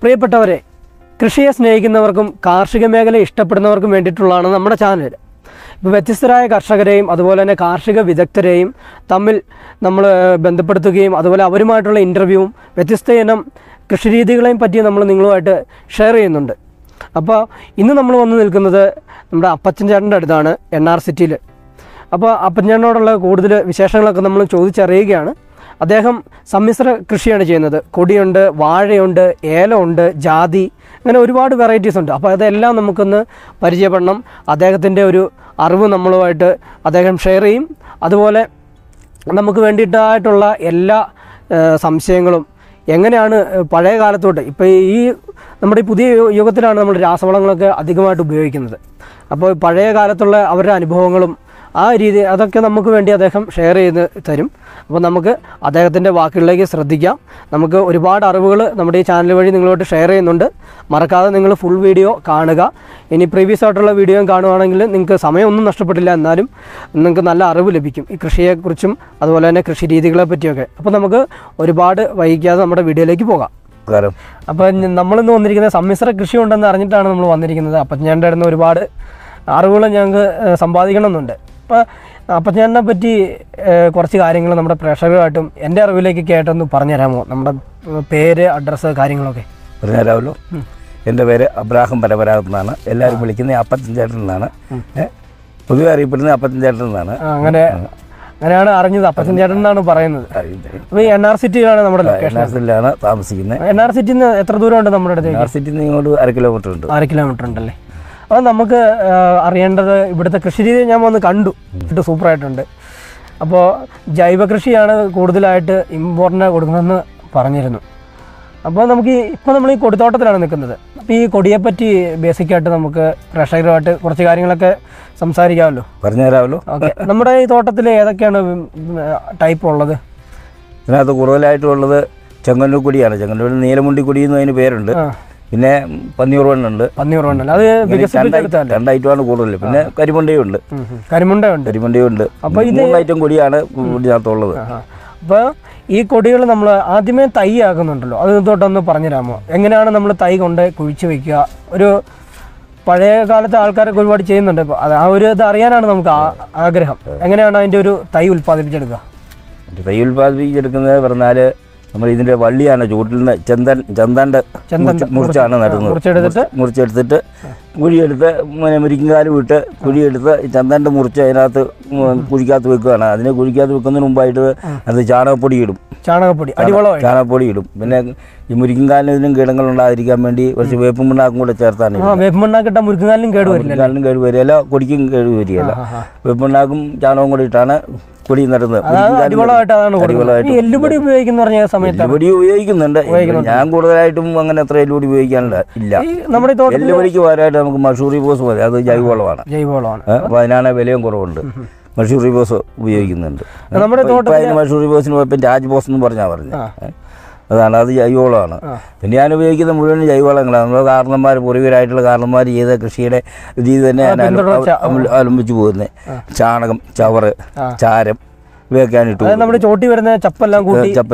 പ്രിയപ്പെട്ടവരെ, കൃഷിയെ സ്നേഹിക്കുന്നവർക്കും കാർഷിക മേഖല ഇഷ്ടപ്പെടുന്നവർക്കും വേണ്ടിയിട്ടുള്ളതാണ് നമ്മുടെ ചാനൽ. ഇപ്പോൾ വ്യത്യസ്തരായ കർഷകരെയും അതുപോലെ തന്നെ കാർഷിക വിദഗ്ധരെയും തമ്മിൽ നമ്മൾ ബന്ധപ്പെടുത്തുകയും അതുപോലെ അവരുമായിട്ടുള്ള ഇൻ്റർവ്യൂവും വ്യത്യസ്ത ഇനം കൃഷിരീതികളെയും പറ്റി നമ്മൾ നിങ്ങളുമായിട്ട് ഷെയർ ചെയ്യുന്നുണ്ട്. അപ്പോൾ ഇന്ന് നമ്മൾ വന്ന് നിൽക്കുന്നത് നമ്മുടെ അപ്പച്ചൻ ചേട്ടൻ്റെ അടുത്താണ്, NR സിറ്റിയിൽ. അപ്പോൾ അപ്പച്ചൻ ചേട്ടനോടുള്ള കൂടുതൽ വിശേഷങ്ങളൊക്കെ നമ്മൾ ചോദിച്ചറിയുകയാണ്. അദ്ദേഹം സമ്മിശ്ര കൃഷിയാണ് ചെയ്യുന്നത്. കൊടിയുണ്ട്, വാഴയുണ്ട്, ഏലമുണ്ട്, ജാതി, അങ്ങനെ ഒരുപാട് വെറൈറ്റീസ് ഉണ്ട്. അപ്പോൾ അതെല്ലാം നമുക്കൊന്ന് പരിചയപ്പെടണം. അദ്ദേഹത്തിൻ്റെ ഒരു അറിവ് നമ്മളുമായിട്ട് അദ്ദേഹം ഷെയർ ചെയ്യും. അതുപോലെ നമുക്ക് വേണ്ടിയിട്ടായിട്ടുള്ള എല്ലാ സംശയങ്ങളും എങ്ങനെയാണ് പഴയ കാലത്തോട്ട്, ഇപ്പോൾ ഈ നമ്മുടെ ഈ പുതിയ യുഗത്തിലാണ് നമ്മൾ രാസവളങ്ങളൊക്കെ അധികമായിട്ട് ഉപയോഗിക്കുന്നത്. അപ്പോൾ പഴയ കാലത്തുള്ള അവരുടെ അനുഭവങ്ങളും ആ രീതി അതൊക്കെ നമുക്ക് വേണ്ടി അദ്ദേഹം ഷെയർ ചെയ്ത് തരും. അപ്പോൾ നമുക്ക് അദ്ദേഹത്തിൻ്റെ വാക്കുകളിലേക്ക് ശ്രദ്ധിക്കാം. നമുക്ക് ഒരുപാട് അറിവുകൾ നമ്മുടെ ഈ ചാനൽ വഴി നിങ്ങളോട്ട് ഷെയർ ചെയ്യുന്നുണ്ട്. മറക്കാതെ നിങ്ങൾ ഫുൾ വീഡിയോ കാണുക. ഇനി പ്രീവിയസ് ആയിട്ടുള്ള വീഡിയോയും കാണുകയാണെങ്കിൽ നിങ്ങൾക്ക് സമയമൊന്നും നഷ്ടപ്പെട്ടില്ല, എന്നാലും നിങ്ങൾക്ക് നല്ല അറിവ് ലഭിക്കും ഈ കൃഷിയെക്കുറിച്ചും അതുപോലെ തന്നെ കൃഷി രീതികളെ പറ്റിയൊക്കെ. അപ്പോൾ നമുക്ക് ഒരുപാട് വൈകിക്കാതെ നമ്മുടെ വീഡിയോയിലേക്ക് പോകാം. അപ്പോൾ നമ്മളിന്ന് വന്നിരിക്കുന്നത് സമ്മിശ്ര കൃഷി ഉണ്ടെന്ന് അറിഞ്ഞിട്ടാണ് നമ്മൾ വന്നിരിക്കുന്നത്. അപ്പം ഞാൻ ഉണ്ടായിരുന്ന ഒരുപാട് അറിവുകൾ ഞങ്ങൾക്ക് സമ്പാദിക്കണമെന്നുണ്ട്. അപ്പോൾ അപ്പച്ചനെ പറ്റി കുറച്ച് കാര്യങ്ങൾ നമ്മുടെ പ്രേക്ഷകരുമായിട്ടും എൻ്റെ അറിവിലേക്ക് കേട്ടൊന്ന് പറഞ്ഞുതരാമോ? നമ്മുടെ പേര്, അഡ്രസ്സ്, കാര്യങ്ങളൊക്കെ പറഞ്ഞുതരാമല്ലോ. എൻ്റെ പേര് അബ്രാഹം പരപരാഗത്ത് നിന്നാണ്. എല്ലാവരും വിളിക്കുന്നത് അപ്പച്ചൻ ചേട്ടൻ എന്നാണ്. പൊതുവെ അറിയപ്പെടുന്നത് അപ്പച്ചൻ ചേട്ടൻ എന്നാണ്. അങ്ങനെയാണ് അറിഞ്ഞത്, അപ്പച്ചൻ ചേട്ടൻ എന്നാണ് പറയുന്നത്. അപ്പോൾ NR സിറ്റിയിലാണ് നമ്മുടെ ലൊക്കേഷൻ. NR സിറ്റിയിലാണ് താമസിക്കുന്നത്. NR സിറ്റിയിൽ നിന്ന് എത്ര ദൂരമുണ്ട് നമ്മുടെ അടുത്ത്? NR സിറ്റിയിൽ നിന്ന് ഇങ്ങോട്ട് 1 കിലോമീറ്റർ ഉണ്ട്. 1 കിലോമീറ്റർ ഉണ്ടല്ലേ. അപ്പോൾ നമുക്ക് അറിയേണ്ടത് ഇവിടുത്തെ കൃഷി രീതി ഞാൻ വന്ന് കണ്ടു, സൂപ്പറായിട്ടുണ്ട്. അപ്പോൾ ജൈവ കൃഷിയാണ് കൂടുതലായിട്ട് ഇമ്പോർട്ടൻ്റ് കൊടുക്കുന്നതെന്ന് പറഞ്ഞിരുന്നു. അപ്പോൾ നമുക്ക് ഇപ്പോൾ നമ്മൾ ഈ കൊടിത്തോട്ടത്തിലാണ് നിൽക്കുന്നത്. അപ്പോൾ ഈ കൊടിയെപ്പറ്റി ബേസിക്കായിട്ട് നമുക്ക് പ്രേക്ഷകരുമായിട്ട് കുറച്ച് കാര്യങ്ങളൊക്കെ സംസാരിക്കാമല്ലോ. പറഞ്ഞുതരാമല്ലോ. ഓക്കെ. നമ്മുടെ ഈ തോട്ടത്തിൽ ഏതൊക്കെയാണ് ടൈപ്പ് ഉള്ളത്? ഇതിനകത്ത് കൂടുതലായിട്ടുള്ളത് ചെങ്ങന്നൂർ കൊടിയാണ്. ചെങ്ങന്നൂർ നീലമുണ്ടി കൊടി എന്ന് അതിന് പേരുണ്ട്. പിന്നെ പന്നിയൂർ വണ്ണുണ്ട്. അത് 2 ഐറ്റമാണ് കൂടുതൽ. പിന്നെ കരിമുണ്ടയുണ്ട്. കരിമുണ്ടയുണ്ട്. അപ്പോൾ 3 ഐറ്റം കൊടിയാണ് ഇതിനകത്തുള്ളത്. അപ്പോൾ ഈ കൊടികൾ നമ്മൾ ആദ്യമേ തൈ ആക്കുന്നുണ്ടല്ലോ, അത് തൊട്ടൊന്ന് പറഞ്ഞുതരാമോ? എങ്ങനെയാണ് നമ്മൾ തൈ കൊണ്ട് കുഴിച്ച് വയ്ക്കുക? ഒരു പഴയ കാലത്തെ ആൾക്കാരൊക്കെ ഒരുപാട് ചെയ്യുന്നുണ്ട്. ഇപ്പോൾ ആ ഒരു ഇത് അറിയാനാണ് നമുക്ക് ആഗ്രഹം. എങ്ങനെയാണ് അതിൻ്റെ ഒരു തൈ ഉൽപ്പാദിപ്പിച്ചെടുക്കുക? തൈ ഉൽപ്പാദിപ്പിച്ചെടുക്കുന്നത് പറഞ്ഞാൽ നമ്മൾ ഇതിൻ്റെ വള്ളിയാണ് ചൂട്ടിൽ നിന്ന് ചന്താൻ്റെ മുറിച്ചാണ് നടുന്നത്. മുറിച്ചെടുത്തിട്ട് കുഴിയെടുത്ത് മുരിങ്ങാലും ഇട്ട് കുഴിയെടുത്ത് ചന്താൻ്റെ മുറിച്ച് അതിനകത്ത് കുഴിക്കകത്ത് വെക്കുകയാണ്. അതിനെ കുഴിക്കകത്ത് വെക്കുന്നതിന് മുമ്പായിട്ട് അത് ചാണകപ്പൊടി ഇടും. ചാണകപ്പൊടി ഇടും. പിന്നെ ഈ മുരിങ്ങാലിനും ഇതിനും കീടങ്ങൾ ഉണ്ടാകാതിരിക്കാൻ വേണ്ടി കുറച്ച് വേപ്പും പിണ്ണാക്കും കൂടെ ചേർത്താണ്. മുരിങ്ങാലിനും കേട് വരികയല്ല, കൊടിക്കും കേട് വരികയല്ല. വേപ്പും പിണ്ണാക്കും ചാണകവും കൂടി ഇട്ടാണ് കൊടി നടുന്നത്. എല്ലുപൊടി ഉപയോഗിക്കുന്നുണ്ട്. ഞാൻ കൂടുതലായിട്ടും അങ്ങനെ അത്ര എല്ലുപൊടി ഉപയോഗിക്കാനില്ല. നമ്മുടെ എല്ലുപൊടിക്ക് പകരമായിട്ട് നമുക്ക് മഷൂറി ബോസ് മതി. അത് ജൈവവളമാണ്. അപ്പോൾ അതിനാണ് വിലയും കുറവുണ്ട്. മഷൂറി ബോസ് ഉപയോഗിക്കുന്നുണ്ട്. മഷൂറി ബോസിന് ഇപ്പം രാജ് ബോസ് എന്ന് പറഞ്ഞാൽ അതാണ്. അത് ജൈവവളമാണ്. പിന്നെ ഞാൻ ഉപയോഗിക്കുന്ന മുഴുവൻ ജൈവവളങ്ങളാണ്. നമ്മുടെ കാരണന്മാർ, പൂർവികരായിട്ടുള്ള കാരണന്മാർ ചെയ്ത കൃഷിയുടെ രീതി തന്നെ അവലംബിച്ചു പോകുന്നത്. ചാണകം, ചവറ്, ചാരം ഇവയൊക്കെയാണ് ഇട്ടു. നമ്മുടെ ചോട്ടി വരുന്ന ചപ്പെല്ലാം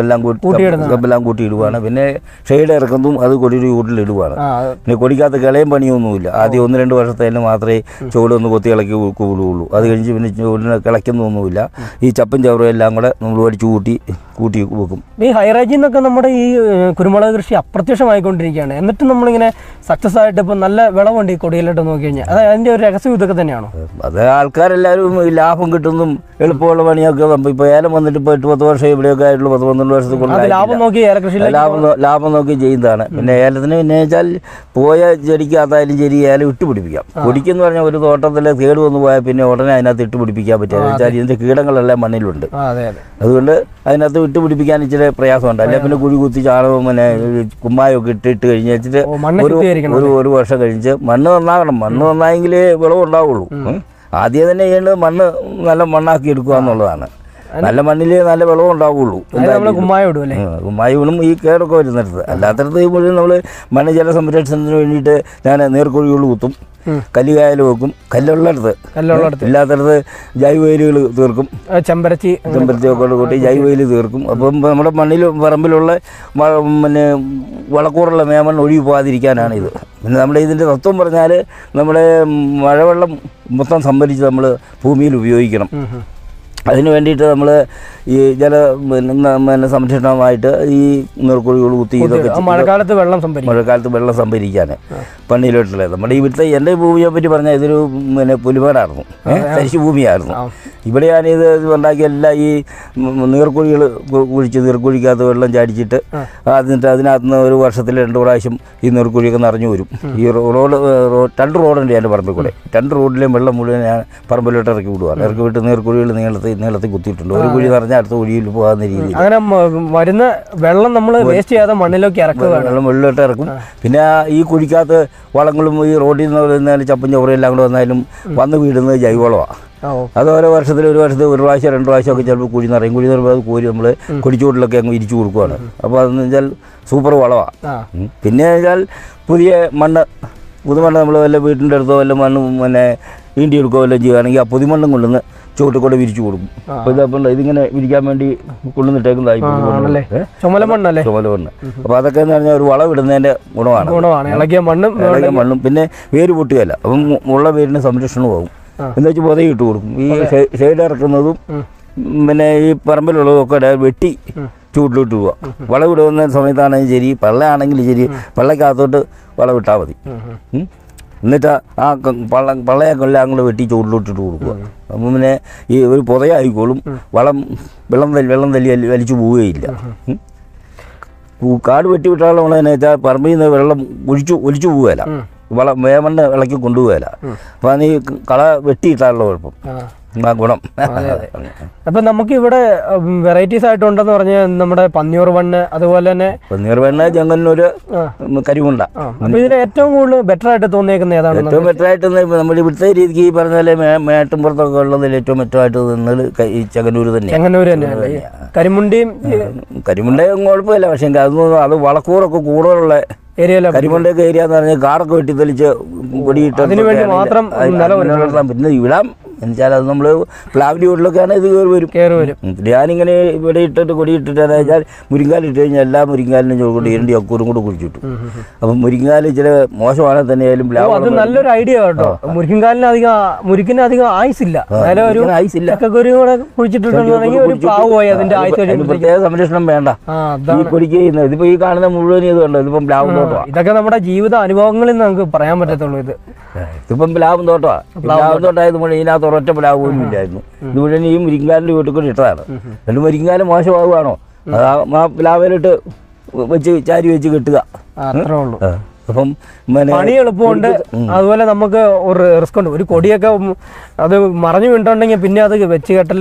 കൂട്ടി ഇടുവാണ്. പിന്നെ ഷെയ്ഡ് ഇറക്കുന്നതും അത് കൊടിയുടെ ചൂട്ടിൽ ഇടുവാണ്. പിന്നെ കൊടിക്കകത്ത് കിളയും പണിയൊന്നുമില്ല. ആദ്യം 1-2 വർഷത്തേന് മാത്രമേ ചുവടൊന്ന് കൊത്തി ഇളക്കി കൂടുകയുള്ളൂ. അത് കഴിഞ്ഞ് പിന്നെ ചുവടിന് കിളയ്ക്കുന്നൊന്നുമില്ല. ഈ ചപ്പും ചവറും എല്ലാം കൂടെ നമ്മൾ അടിച്ചു കൂട്ടി വെക്കും. ഈ ഹൈറേഞ്ചിൽ നിന്നൊക്കെ നമ്മുടെ ഈ കുരുമുളക് കൃഷി അപ്രത്യക്ഷമായിക്കൊണ്ടിരിക്കുകയാണ്. എന്നിട്ടും നമ്മളിങ്ങനെ സക്സസ് ആയിട്ട് ഇപ്പം നല്ല വിളവുണ്ട് ഈ കൊടിയിലോട്ട് നോക്കി കഴിഞ്ഞാൽ. അത് അതിൻ്റെ ഒരു രഹസ്യം ഇതൊക്കെ തന്നെയാണോ? അത് ആൾക്കാരെല്ലാവരും ലാഭം കിട്ടുന്നതും എളുപ്പമുള്ള പണിയൊക്കെ. ഇപ്പോൾ ഏലം വന്നിട്ട് ഇപ്പോൾ 8-10 വർഷം ഇവിടെയൊക്കെ ആയിട്ടുള്ള 10-12 വർഷത്തിൽ ലാഭം നോക്കി ചെയ്യുന്നതാണ്. പിന്നെ ഏലത്തിന് പിന്നെ വെച്ചാൽ പോയ ചെടിക്കകത്തായാലും ശരി ഏലം ഇട്ടുപിടിപ്പിക്കാം. കൊടിക്കെന്ന് പറഞ്ഞാൽ ഒരു തോട്ടത്തിൽ കേട് വന്നു പോയാൽ പിന്നെ ഉടനെ അതിനകത്ത് ഇട്ടുപിടിപ്പിക്കാൻ പറ്റുക. വെച്ചാൽ ഇതിൻ്റെ കീടങ്ങളെല്ലാം മണ്ണിലുണ്ട്. അതുകൊണ്ട് അതിനകത്ത് ഇട്ടുപിടിപ്പിക്കാൻ ഇച്ചിരി പ്രയാസമുണ്ട്. അല്ലെങ്കിൽ പിന്നെ കുഴി കുത്തി ചാണകവും പിന്നെ കുമ്മായൊക്കെ ഇട്ട് കഴിഞ്ഞ് വെച്ചിട്ട് ഒരു വർഷം കഴിഞ്ഞ് മണ്ണ് നന്നാകണം. മണ്ണ് നന്നായെങ്കിലേ വിളവുണ്ടാവുള്ളൂ. ആദ്യം തന്നെ ചെയ്യേണ്ടത് മണ്ണ് നല്ല മണ്ണാക്കി എടുക്കുക എന്നുള്ളതാണ്. നല്ല മണ്ണിൽ നല്ല വെള്ളം ഉണ്ടാവുള്ളൂ. കുമ്മായിടും ഈ കേടൊക്കെ വരുന്നിടത്ത്. അല്ലാത്തടത്ത് മുഴുവൻ നമ്മൾ മണ്ണ് ജല സംരക്ഷണത്തിന് വേണ്ടിയിട്ട് ഞാൻ നേർക്കൊഴികൾ കുത്തും. കല്ലുകായൽ വെക്കും. കല്ലുള്ളിടത്ത് ഇല്ലാത്തടത്ത് ജൈവവേലികൾ തീർക്കും. ചെമ്പരത്തിയൊക്കെ കൂട്ടി ജൈവവേലി തീർക്കും. അപ്പം നമ്മുടെ മണ്ണിൽ പറമ്പിലുള്ള പിന്നെ വളക്കൂറുള്ള മേമണ്ണ് ഒഴുകി പോകാതിരിക്കാനാണ് ഇത്. പിന്നെ നമ്മുടെ ഇതിൻ്റെ തത്വം പറഞ്ഞാൽ നമ്മുടെ മഴവെള്ളം മൊത്തം സംഭരിച്ച് നമ്മൾ ഭൂമിയിൽ ഉപയോഗിക്കണം. അതിന് വേണ്ടിയിട്ട് നമ്മൾ ഈ സംരക്ഷണമായിട്ട് ഈ നീർക്കുഴികൾ കുത്തി ഇതൊക്കെ മഴക്കാലത്ത് വെള്ളം സംഭരിക്കാൻ പണിയിലോട്ടുള്ള നമ്മുടെ ഇവിടുത്തെ എൻ്റെ ഭൂമിയെ പറ്റി പറഞ്ഞാൽ ഇതൊരു പുലിമേടായിരുന്നു, തരിശു ഭൂമിയായിരുന്നു. ഇവിടെ ഞാനിത് ഉണ്ടാക്കിയ എല്ലാം ഈ നീർക്കുഴികൾ കുഴിച്ച് നീർക്കുഴിക്കകത്ത് വെള്ളം ചാടിച്ചിട്ട് അതിനകത്ത് നിന്ന് ഒരു വർഷത്തിൽ 2 പ്രാവശ്യം ഈ നീർക്കുഴിയൊക്കെ നിറഞ്ഞു വരും. ഈ രണ്ട് റോഡുണ്ട് എൻ്റെ പറമ്പിൽ കൂടെ. 2 റോഡിലെയും വെള്ളം മുഴുവൻ ഞാൻ പറമ്പിലോട്ട് ഇറക്കി വിടുവാണ്. ഇറക്കി വിട്ട് നീർക്കുഴികൾ നീളത്തിൽ കുത്തിയിട്ടുണ്ട്. ഒരു കുഴി നിറഞ്ഞ അടുത്ത കുഴിയിൽ പോകാവുന്ന രീതിയിൽ അങ്ങനെ വരുന്ന വെള്ളം നമ്മൾ വേസ്റ്റ് ചെയ്യാതെ മണ്ണിലേക്ക് ഇറക്കുക, വെള്ളം വെള്ളമിട്ട് ഇറക്കും. പിന്നെ ഈ കുഴിക്കകത്ത് വളങ്ങളും ഈ റോഡിൽ നിന്ന് വരുന്നാലും ചപ്പും ചവറും എല്ലാം കൂടെ വന്നാലും വന്ന് വീടുന്നത് ജൈവവളമാണ്. അത് ഓരോ വർഷത്തിൽ ഒരു പ്രാവശ്യം 2 പ്രാവശ്യമൊക്കെ ചിലപ്പോൾ കുഴി നിറയും. കുഴി നിറയുമ്പോൾ അത് കോരി നമ്മൾ കൊടിച്ചൂട്ടിലൊക്കെ അങ്ങ് ഇരിച്ചു കൊടുക്കുകയാണ്. അപ്പോൾ അതെന്ന് വെച്ചാൽ സൂപ്പർ വളമാണ്. പിന്നെ വെച്ചാൽ പുതിയ മണ്ണ് പുതുമണ്ണ് നമ്മൾ വല്ല വീട്ടിൻ്റെ അടുത്തോ വല്ല മണ്ണ് പിന്നെ ഈണ്ടി എടുക്കുകയോ വല്ലതും ചെയ്യുകയാണെങ്കിൽ ആ പുതുമണ്ണും കൊണ്ടുവന്ന് ചുവട്ടിൽ കൂടെ വിരിച്ചു കൊടുക്കും. അപ്പോൾ ഇതപ്പോൾ ഇതിങ്ങനെ വിരിക്കാൻ വേണ്ടി കൊണ്ടുവന്നിട്ടേക്കുന്നതായി ചുമല മണ്ണ്. അപ്പോൾ അതൊക്കെ എന്ന് പറഞ്ഞാൽ ഒരു വളം ഇടുന്നതിൻ്റെ ഗുണമാണ്. ഇളകിയ മണ്ണും പിന്നെ വേര് പൊട്ടുകയല്ല. അപ്പം ഉള്ള വേരിന് സംരക്ഷണമാകും. എന്ന് വെച്ച് പുതയി ഇട്ട് കൊടുക്കും. ഈ ഷെയ്ഡ് ഇറക്കുന്നതും പിന്നെ ഈ പറമ്പിലുള്ളതും ഒക്കെ വെട്ടി ചൂട്ടിലോട്ട് പോവുക. വളവിടുന്ന സമയത്താണെങ്കിൽ ശരി, പള്ളയാണെങ്കിലും ശരി, പള്ളക്കകത്തോട്ട് വളവിട്ടാൽ മതി. എന്നിട്ട് ആ പള്ളയൊക്കെ എല്ലാം കൂടെ വെട്ടി ചൂട്ടിലോട്ടിട്ട് കൊടുക്കുക. അപ്പം പിന്നെ ഈ ഒരു പുതയായിക്കോളും. വെള്ളം തല്ലി വലിച്ചു പോവുകയില്ല. കാട് വെട്ടി വിട്ടാലുള്ള ഗുണമെന്ന് വെച്ചാൽ പറമ്പിൽ നിന്ന് വെള്ളം ഒലിച്ചു പോവുകയില്ല. മേമണ്ണ് ഇളക്കി കൊണ്ടുപോകല. അപ്പോൾ അത് ഈ കള വെട്ടിയിട്ടാണല്ലോ കുഴപ്പം, ആ ഗുണം. അപ്പം നമുക്കിവിടെ വെറൈറ്റീസ് ആയിട്ടുണ്ടെന്ന് പറഞ്ഞാൽ നമ്മുടെ പന്നിയൂർ മണ്ണ്, അതുപോലെ തന്നെ പന്നിയൂർ മണ്ണ്, ചെങ്ങന്നൂർ, കരിമുണ്ട. അപ്പോൾ ഇതിൽ ഏറ്റവും കൂടുതൽ ബെറ്റർ ആയിട്ട് തോന്നിയേക്കുന്നത് ഏതാണ്? ഏറ്റവും ബെറ്റർ ആയിട്ട് നമ്മുടെ ഇവിടുത്തെ രീതിക്ക് ഈ പറഞ്ഞ പോലെ മേട്ടും പുറത്തൊക്കെ ഉള്ളതിൽ ഏറ്റവും ബെറ്ററായിട്ട് നിന്നത് ഈ ചെങ്ങന്നൂർ തന്നെയാണ്. കരിമുണ്ടയും കുഴപ്പമില്ല. പക്ഷേ അത് വളക്കൂറൊക്കെ കൂടുതലുള്ള ഏരിയയിലെ കരിമുണ്ടൊക്കെ ഏരിയ എന്ന് പറഞ്ഞാൽ കാടൊക്കെ വെട്ടിത്തെളിച്ച് കൊടിയിട്ട് മാത്രം പിന്നെ ഇവിടാം എന്നുവെച്ചാൽ അത് നമ്മൾ പ്ലാവിൻ്റെ വീട്ടിലൊക്കെയാണ് ഇത് കയറി വരും. ഞാനിങ്ങനെ ഇവിടെ ഇട്ടിട്ട് കൊടി ഇട്ടിട്ടാന്ന് വെച്ചാൽ മുരിങ്ങാലിട്ട് കഴിഞ്ഞാൽ എല്ലാ മുരിങ്ങാലിനും ചോദിക്കൊണ്ട് ഇരണ്ടി ഒക്കൂറും കൂടെ കുഴിച്ചിട്ടു. അപ്പം മുരിങ്ങാല് ഇച്ചിരി മോശമാണെങ്കിൽ തന്നെയായാലും പ്ലാവ് അത് നല്ലൊരു ഐഡിയ കേട്ടോ. മുരിക്കിന് അധികം ആയുസില്ല. പ്രത്യേക സംരക്ഷണം വേണ്ട. ഈ കൊടിക്ക് ഇതിപ്പോ ഈ കാണുന്ന മുഴുവൻ ഇത് കണ്ടോ, ഇതിപ്പം പ്ലാവ് തോട്ടമാണ്. ഇതൊക്കെ നമ്മുടെ ജീവിത അനുഭവങ്ങളിൽ നമുക്ക് പറയാൻ പറ്റത്തുള്ളൂ. ഇതിപ്പം പ്ലാവും തോട്ടമാണ്. പ്ലാവും തോട്ടമായത് മുഴുവൻ ഇതിനകത്ത് ഒരൊറ്റ പ്ലാവ് പോലും ഇല്ലായിരുന്നു. ഇത് മുഴുവൻ ഈ മുരിങ്ങാലിൻ്റെ വീട്ടിൽ കൂടി ഇട്ടതാണ്. രണ്ട് മുരിങ്ങാല് മോശമാകുകയാണോ? അത് ആ പ്ലാവിലിട്ട് വെച്ച് ചാരി വെച്ച് കെട്ടുക, അത്രേ ഉള്ളൂ. അപ്പം പണി എളുപ്പമുണ്ട്. അതുപോലെ നമുക്ക് ഒരു റിസ്ക് ഉണ്ട്. ഒരു കൊടിയൊക്കെ അത് മറിഞ്ഞു വീണിട്ടുണ്ടെങ്കിൽ പിന്നെ അത് വെച്ച് കെട്ടല്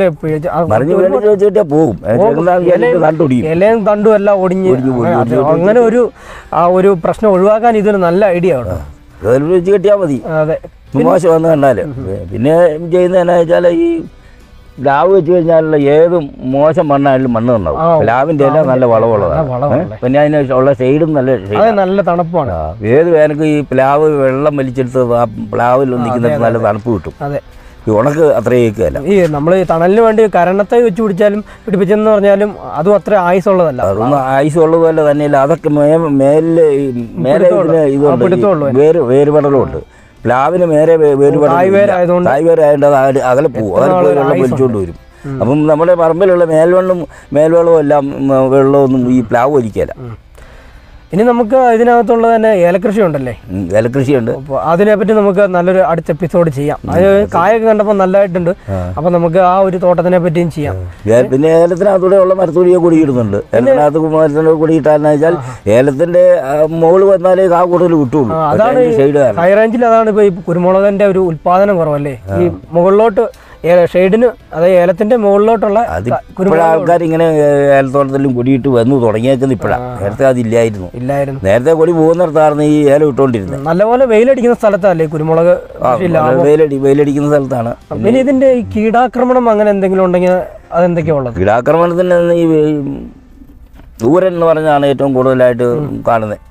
പോകും. ഇലയും തണ്ടും എല്ലാം ഒടിഞ്ഞ് അങ്ങനെ ഒരു പ്രശ്നം ഒഴിവാക്കാൻ ഇതൊരു നല്ല ഐഡിയ ആണ്. വെച്ച് കെട്ടിയാൽ മതി. അതെ, മോശം വന്ന് കണ്ടാല്. പിന്നെ ചെയ്യുന്നത് എന്നാ വെച്ചാൽ ഈ പ്ലാവ് വെച്ച് കഴിഞ്ഞാലുള്ള ഏതും മോശം മണ്ണായാലും മണ്ണ് ഉണ്ടാവും. പ്ലാവിൻ്റെ എല്ലാം നല്ല വളമുള്ളതാണ്. പിന്നെ അതിന് ഉള്ള ഷെയ്ഡും നല്ല തണുപ്പാണ്. ഏത് വേനൽക്ക് ഈ പ്ലാവ് വെള്ളം വലിച്ചെടുത്ത് ആ പ്ലാവിൽ നിൽക്കുന്നത് നല്ല തണുപ്പ് കിട്ടും. ഈ ഉണക്ക് അത്രയേക്കല്ല. ഈ നമ്മൾ തണലിന് വേണ്ടി കരണത്തെ വെച്ച് പിടിച്ചാലും പിടിപ്പിച്ചെന്ന് പറഞ്ഞാലും അതും അത്ര ആയുസുള്ളതല്ല. അതൊന്നും ആയുസുള്ളതല്ല തന്നെയല്ല. അതൊക്കെ മേലെ ഇതുണ്ട്, വേരുപടലുണ്ട്. പ്ലാവിന് മേലെ വേരുപടലായതുകൊണ്ട് അത് അകലെ പോകും. അകലെ പോയി വെള്ളം വലിച്ചുകൊണ്ട് വരും. അപ്പം നമ്മുടെ പറമ്പിലുള്ള മേൽവെള്ളവും എല്ലാം വെള്ളമൊന്നും ഈ പ്ലാവ് വലിക്കല. ഇനി നമുക്ക് ഇതിനകത്തുള്ളത് തന്നെ ഏലകൃഷി ഉണ്ടല്ലേ? ഏലകൃഷിയുണ്ട്. അപ്പോൾ അതിനെപ്പറ്റി നമുക്ക് നല്ലൊരു അടുത്ത എപ്പിസോഡ് ചെയ്യാം. അത് കായൊക്കെ കണ്ടപ്പോൾ നല്ലതായിട്ടുണ്ട്. അപ്പം നമുക്ക് ആ ഒരു തോട്ടത്തിനെ പറ്റിയും ചെയ്യാം. പിന്നെ ഏലത്തിനകത്തൂടെ ഉള്ള മരത്തൊടിയെ കൊടിയിടുന്നുണ്ട്. ഏലത്തിനകത്ത് മരത്തിൻ്റെ കൊടിയിട്ടാന്ന് വെച്ചാൽ ഏലത്തിൻ്റെ മുകളിൽ വന്നാലേ കാ കൂടുതൽ കിട്ടുള്ളൂ. അതാണ് ഹൈ റേഞ്ചിൽ. അതാണ് ഇപ്പോൾ ഈ കുരുമുളകിൻ്റെ ഒരു ഉൽപ്പാദനം കുറവല്ലേ? ഈ മുകളിലോട്ട് ഷെയ്ഡിന്, അതായത് ഏലത്തിന്റെ മുകളിലോട്ടുള്ള ആൾക്കാർ ഇങ്ങനെ ഏലത്തോട്ടത്തിലും കൊടിയിട്ട് വന്നു തുടങ്ങിയേക്കുന്നത് ഇപ്പോഴാണ്. നേരത്തെ അതില്ലായിരുന്നു. നേരത്തെ കൊടി പോകുന്നിടത്തായിരുന്നു ഈ ഏലം ഇട്ടുകൊണ്ടിരുന്നത്. നല്ലപോലെ വെയിലടിക്കുന്ന സ്ഥലത്തല്ലേ കുരുമുളക്? വെയിലടിക്കുന്ന സ്ഥലത്താണ്. പിന്നെ ഇതിന്റെ ഈ കീടാക്രമണം അങ്ങനെ എന്തെങ്കിലും ഉണ്ടെങ്കിൽ അതെന്തൊക്കെയാ ഉള്ളത്? കീടാക്രമണത്തിന് ഈ ഊരൻ എന്ന് പറഞ്ഞാണ് ഏറ്റവും കൂടുതലായിട്ട് കാണുന്നത്.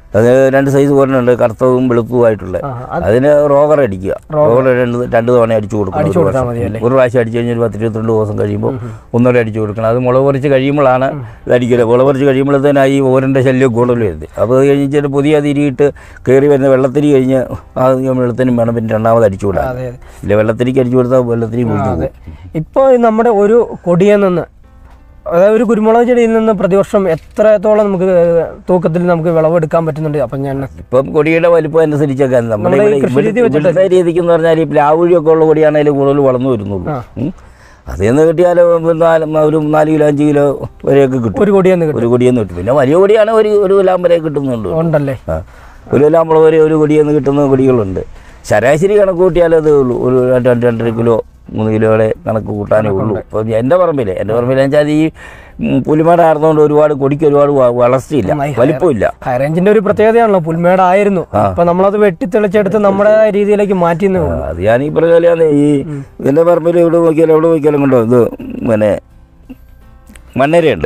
അത് 2 സൈസ് പോലുണ്ട്, കറുത്തതും വെളുപ്പുമായിട്ടുള്ള. അതിന് റോവർ അടിക്കുക. റോവർ 2 തവണ അടിച്ചു കൊടുക്കണം. ഒരു പ്രാവശ്യം അടിച്ചു കഴിഞ്ഞാൽ 10-22 ദിവസം കഴിയുമ്പോൾ ഒന്നുകൂടെ അടിച്ചു കൊടുക്കണം. അത് മുളക് പറിച്ച് കഴിയുമ്പോഴാണ് ഇത് അടിക്കുക. മുളക് പറിച്ച് കഴിയുമ്പോഴത്തേനാ ഈ ഓരൻ്റെ ശല്യം കൂടുതൽ വരുന്നത്. അപ്പോൾ അത് കഴിഞ്ഞിട്ട് പുതിയ തിരിയിട്ട് കയറി വരുന്ന വെള്ളത്തിരി കഴിഞ്ഞ് വെള്ളത്തിനും വേണം പിന്നെ രണ്ടാമത് അടിച്ചു കൊടുക്കാം. ഇല്ല വെള്ളത്തിരിക്ക് അടിച്ചു കൊടുത്താൽ വെള്ളത്തിരി കൊടുത്തു. ഇപ്പോൾ നമ്മുടെ ഒരു കൊടിയിൽ നിന്ന്, അതായത് ഒരു കുരുമുളക് ചെടിയിൽ നിന്ന് പ്രതിവർഷം എത്രത്തോളം നമുക്ക് തൂക്കത്തിൽ നമുക്ക് വിളവെടുക്കാൻ പറ്റുന്നുണ്ട്? അപ്പം ഞാൻ ഇപ്പം കൊടിയുടെ വലിപ്പം അനുസരിച്ചൊക്കെ നമ്മുടെ രീതിക്ക് എന്ന് പറഞ്ഞാൽ ഈ പ്ലാവുഴിയൊക്കെ ഉള്ള കൊടിയാണെങ്കിലും കൂടുതൽ വളർന്നു വരുന്നുള്ളൂ. അതിൽ നിന്ന് കിട്ടിയാൽ ഒരു 4 കിലോ 5 കിലോ വരെയൊക്കെ കിട്ടും. ഒരു കൊടിയെന്ന് കിട്ടും. പിന്നെ വലിയ കൊടിയാണ് ഒരു കിലാം വരെ കിട്ടുന്നുണ്ട്. ഉണ്ടല്ലേ? ഒരു കിലാം മുളക് വരെ ഒരു കൊടിയെന്ന് കിട്ടുന്ന കൊടികളുണ്ട്. ശരാശരി കണക്ക് കൂട്ടിയാൽ അത് ഉള്ളൂ ഒരു 2-2.5 കിലോ 3 കിലോയുടെ കണക്ക് കൂട്ടാനേ ഉള്ളൂ. അപ്പോൾ എൻ്റെ പറമ്പിലെന്ന് വെച്ചാൽ ഈ പുൽമേട് ആയിരുന്നുകൊണ്ട് ഒരുപാട് കൊടിക്ക് ഒരുപാട് വളർച്ചയില്ല, വലിപ്പമില്ല. ഹൈറേഞ്ചിന്റെ ഒരു പ്രത്യേകതയാണല്ലോ, പുൽമേടായിരുന്നു. അപ്പൊ നമ്മളത് വെട്ടിത്തെളിച്ചെടുത്ത് നമ്മുടെ രീതിയിലേക്ക് മാറ്റിയെന്നേ ഉള്ളൂ. അത് ഞാൻ ഈ പറഞ്ഞ ഈ എൻ്റെ പറമ്പിൽ എവിടെ നോക്കിയാലും കണ്ടോ ഇത് പിന്നെ മണ്ണരയുണ്ട്.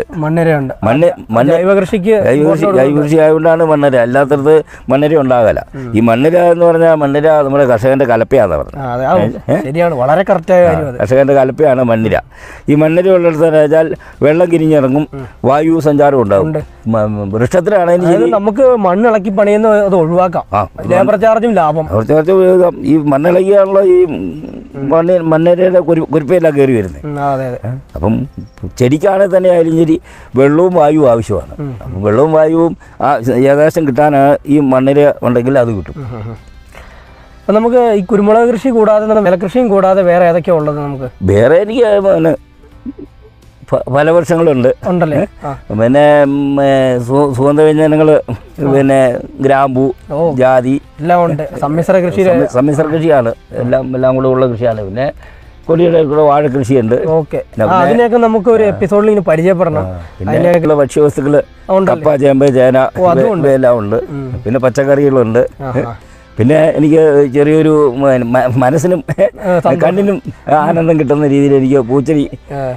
ജൈവ കൃഷി ആയതുകൊണ്ടാണ് മണ്ണര, അല്ലാത്തത് മണ്ണര ഉണ്ടാകല. ഈ മണ്ണര എന്ന് പറഞ്ഞാൽ മണ്ണര നമ്മുടെ കർഷകന്റെ കലപ്പയാണെന്ന് പറഞ്ഞത്. വളരെ കറക്റ്റായ കാര്യം. കർഷകന്റെ കലപ്പയാണ് മണ്ണിര. ഈ മണ്ണര ഉള്ളിടത്തെന്ന് വെച്ചാൽ വെള്ളം കിരിഞ്ഞിറങ്ങും, വായു സഞ്ചാരം ഉണ്ടാവും. വൃക്ഷത്തിലാണെങ്കിൽ നമുക്ക് മണ്ണിളക്കി പണിയുന്ന അത് ഒഴിവാക്കാം, ലേബർ ചാർജും ലാഭം. ഈ മണ്ണിളക്കിയാണല്ലോ ഈ മണ്ണരയുടെ കുരുപ്പയെല്ലാം കയറി വരുന്നത്. അപ്പം ചെടിക്കാണെങ്കിൽ തന്നെ ആയാലും ശരി വെള്ളവും വായുവും ആവശ്യമാണ്. അപ്പം വെള്ളവും വായുവും ഏകദേശം കിട്ടാനാണ് ഈ മണ്ണിര ഉണ്ടെങ്കിൽ അത് കിട്ടും. അപ്പം നമുക്ക് ഈ കുരുമുളക് കൃഷി കൂടാതെ നെൽകൃഷിയും കൂടാതെ വേറെ ഏതൊക്കെയാണ് ഉള്ളത്? നമുക്ക് വേറെ എനിക്ക് പിന്നെ ഫലവൃക്ഷങ്ങളുണ്ട്. പിന്നെ സുഗന്ധവ്യഞ്ജനങ്ങൾ, പിന്നെ ഗ്രാമ്പൂ, ജാതി എല്ലാം ഉണ്ട്. സമ്മിശ്ര കൃഷിയാണ്. എല്ലാം കൂടെ ഉള്ള കൃഷിയാണ്. പിന്നെ കൊടിയുടെ കൂടെ വാഴ കൃഷിയുണ്ട്. അതിനെയൊക്കെ നമുക്ക് ഒരു എപ്പിസോഡിൽ ഇനി പരിചയപ്പെടണം. പിന്നെ ഭക്ഷ്യവസ്തുക്കൾ കപ്പ, ചേമ്പ്, ചേന എല്ലാം ഉണ്ട്. പിന്നെ പച്ചക്കറികളുണ്ട്. പിന്നെ എനിക്ക് ചെറിയൊരു മനസ്സിനും കണ്ണിനും ആനന്ദം കിട്ടുന്ന രീതിയിൽ എനിക്ക് പൂച്ചെടി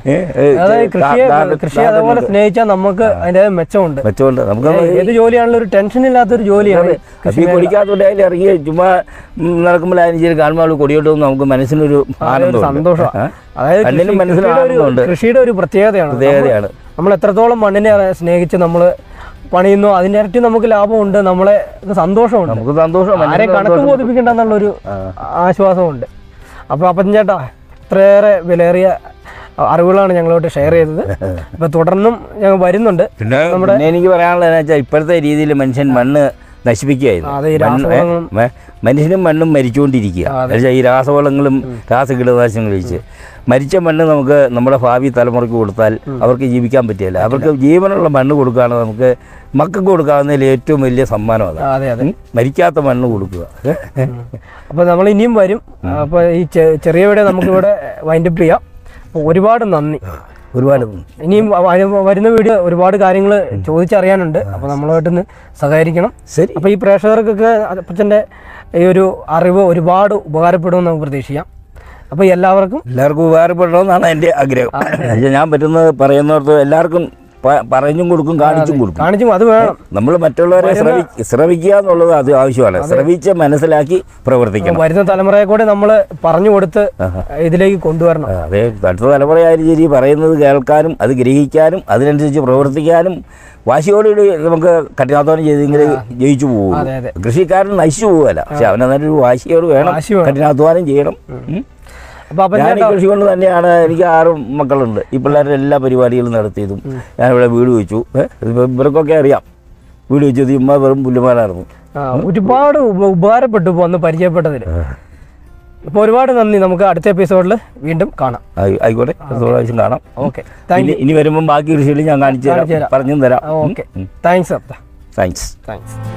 കൃഷി അതുപോലെ സ്നേഹിച്ചാൽ നമുക്ക് അതിന്റെ മെച്ചമുണ്ട്. നമുക്ക് ഏത് ജോലിയാണല്ലോ ഒരു ടെൻഷൻ ഇല്ലാത്തൊരു ജോലിയാണ്. കൃഷി കൊടിക്കാത്തോണ്ട് അതിൽ ഇറങ്ങി ചുമ്മാ നടക്കുമ്പോൾ അതിന് കാണുമ്പോൾ കൊടിയോട്ട് നമുക്ക് മനസ്സിനൊരു ആനന്ദം, സന്തോഷം. അതായത് കൃഷിയുടെ ഒരു പ്രത്യേകതയാണ്. നമ്മൾ എത്രത്തോളം മണ്ണിനെ സ്നേഹിച്ച് നമ്മൾ പണിയുന്നു അതിൻ്റെ ഇരട്ടി നമുക്ക് ലാഭമുണ്ട്, നമ്മളെ സന്തോഷമുണ്ട്. ആരെ കണക്ക് ബോധിപ്പിക്കണ്ടെന്നുള്ളൊരു ആശ്വാസമുണ്ട്. അപ്പോൾ അപ്പം ചേട്ടാ ഇത്രയേറെ വിലയേറിയ അറിവുകളാണ് ഞങ്ങളോട്ട് ഷെയർ ചെയ്തത്. ഇപ്പം തുടർന്നും ഞങ്ങൾ വരുന്നുണ്ട്. നമ്മുടെ എനിക്ക് പറയാനുള്ളതെന്ന് വെച്ചാൽ ഇപ്പോഴത്തെ രീതിയിൽ മനുഷ്യൻ മണ്ണ് നശിപ്പിക്കുകയായിരുന്നു. മനുഷ്യനും മണ്ണും മരിച്ചുകൊണ്ടിരിക്കുക. ഈ രാസവളങ്ങളും രാസകീടനാശിനികളും കഴിച്ച് മരിച്ച മണ്ണ് നമുക്ക് നമ്മുടെ ഭാവി തലമുറയ്ക്ക് കൊടുത്താൽ അവർക്ക് ജീവിക്കാൻ പറ്റില്ല. അവർക്ക് ജീവനുള്ള മണ്ണ് കൊടുക്കുകയാണ് നമുക്ക് മക്കൾക്ക് കൊടുക്കാവുന്നതിൽ ഏറ്റവും വലിയ സമ്മാനം. അതാണ് മരിക്കാത്ത മണ്ണ് കൊടുക്കുക. അപ്പോൾ നമ്മൾ ഇനിയും വരും. അപ്പോൾ ഈ ചെറിയ വീഡിയോ നമുക്കിവിടെ വൈൻഡപ്പ് ചെയ്യാം. അപ്പോൾ ഒരുപാട് നന്ദി. ഇനിയും വരുന്ന വീഡിയോ ഒരുപാട് കാര്യങ്ങൾ ചോദിച്ചറിയാനുണ്ട്. അപ്പോൾ നമ്മളുമായിട്ടൊന്ന് സഹകരിക്കണം. ശരി. അപ്പോൾ ഈ പ്രേക്ഷകർക്കൊക്കെ അപ്പച്ചൻ്റെ ഈ ഒരു അറിവ് ഒരുപാട് ഉപകാരപ്പെടുമെന്ന് നമുക്ക് പ്രതീക്ഷിക്കാം. അപ്പോൾ എല്ലാവർക്കും ഉപകാരപ്പെടണമെന്നാണ് എൻ്റെ ആഗ്രഹം. ഞാൻ പറ്റുന്നത് പറയുന്നവർക്ക് എല്ലാവർക്കും പറഞ്ഞും കൊടുക്കും, കാണിച്ചും. അത് വേണം. നമ്മൾ മറ്റുള്ളവരെ ശ്രമിക്കുക എന്നുള്ളത് അത് ആവശ്യമാണ്. ശ്രമിച്ച് മനസ്സിലാക്കി പ്രവർത്തിക്കണം. വരുന്ന തലമുറയെ കൂടെ നമ്മൾ പറഞ്ഞു കൊടുത്ത് ഇതിലേക്ക് കൊണ്ടുവരണം. അതെ, അടുത്ത തലമുറയായാലും ശരി പറയുന്നത് കേൾക്കാനും അത് ഗ്രഹിക്കാനും അതിനനുസരിച്ച് പ്രവർത്തിക്കാനും വാശിയോടുകൂടി നമുക്ക് കഠിനാധ്വാനം ചെയ്തെങ്കിൽ ജയിച്ചു പോകും. കൃഷിക്കാരൻ നശിച്ചു പോവുകയല്ല, പക്ഷെ അവനൊരു വാശിയോട് വേണം, കഠിനാധ്വാനം ചെയ്യണം. ഞാൻ കൃഷി കൊണ്ട് തന്നെയാണ്. എനിക്ക് 6 മക്കളുണ്ട്. ഈ പിള്ളേരുടെ എല്ലാ പരിപാടികളും നടത്തിയതും ഞാനിവിടെ വീട് വെച്ചു. ഇവർക്കൊക്കെ അറിയാം വീട് വെച്ചത് ഇമ്മ വെറും പുല്ലുമാരായിരുന്നു. ഒരുപാട് ഉപകാരപ്പെട്ടു വന്ന് പരിചയപ്പെട്ടതിൽ. അപ്പോൾ ഒരുപാട് നന്ദി. നമുക്ക് അടുത്ത എപ്പിസോഡിൽ വീണ്ടും കാണാം. ആയിക്കോട്ടെ, പ്രാവശ്യം കാണാം. ഓക്കെ, ഇനി വരുമ്പോൾ ബാക്കി കൃഷികൾ ഞാൻ കാണിച്ചു തരാം, പറഞ്ഞു തരാം. Okay, thanks. താങ്ക്സ്.